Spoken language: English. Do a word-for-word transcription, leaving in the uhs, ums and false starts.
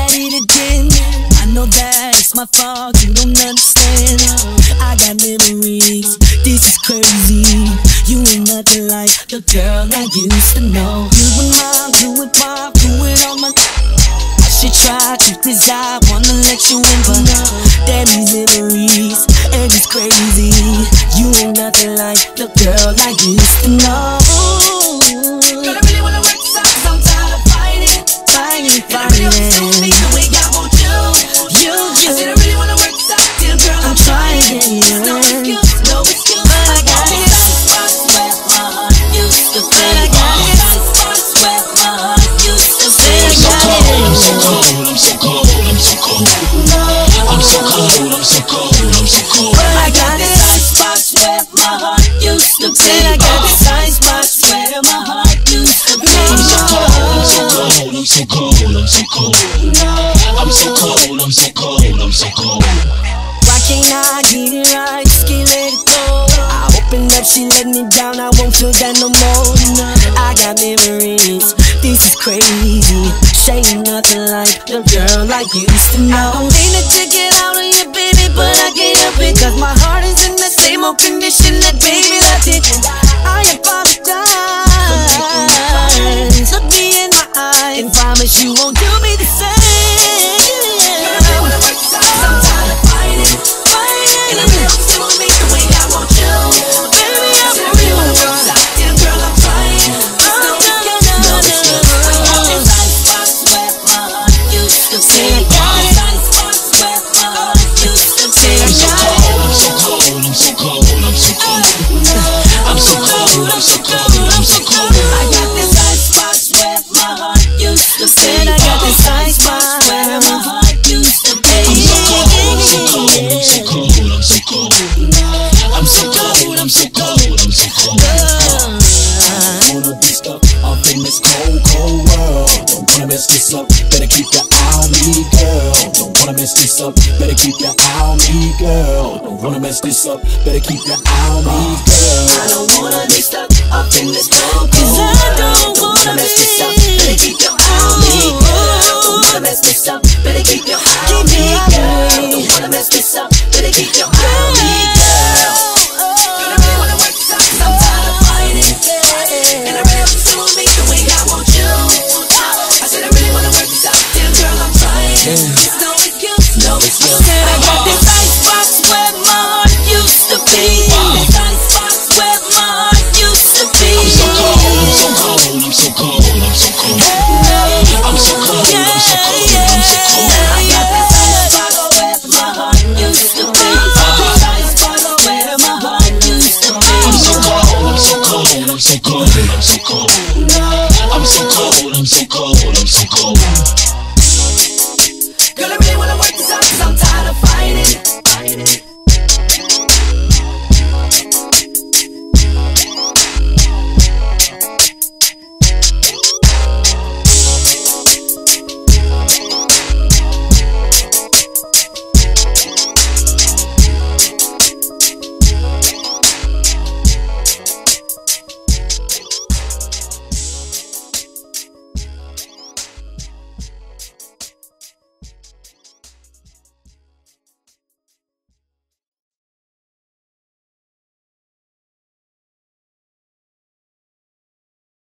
at it again. I know that it's my fault, you don't understand. I got memories, this is crazy. You ain't nothing like the girl I used to know. You and mom, you and pop, you and all my. I should try, truth is I wanna let you in, but damn these memories, and it's crazy. You ain't nothing like the girl I used to know. Girl, I really wanna work this out, 'cause I'm tired of fighting, Fighting, and I really hope you don't make the way I want you. You, I said I really wanna work this out, dear girl, I'm, I'm trying. trying. No excuse, no excuse, But I got all it. these spots where my heart used to be. But I got All it. these spots where my heart used to be. But I got it. I'm so cold, I'm so cold, I'm so cold. I'm so cold, I'm so cold, I'm so cold. But I I got got the it. side spots where my heart used to be. But I got All it. the side spots where my heart used to be. I'm so cold, I'm so cold, I'm so cold, I'm so cold. I'm so cold, I'm so cold, I'm so cold. Why can't I get it right? Just can't let it go. I open up, she let me down. I won't feel that no more. I got memories, this is crazy. She ain't nothing like the girl I used to know. I don't mean it to get out on you, baby, but I can't help it, 'cause my heart is in the same old condition that baby left it. I apologize. Look me in my eyes and promise you won't do me the same. This up, better keep your eye on me, girl. Don't wanna mess this up, better keep your eye on me, girl. Don't wanna mess this up, better keep your eye on me, girl. I don't wanna be stuck up in this cold, cold 'Cause I world. don't Don't wanna wanna mess this up, be. better keep your eye on me, girl. Don't wanna mess this up, better keep your eye on Keep me, your eye on girl. me. Don't wanna mess this up, better keep your eye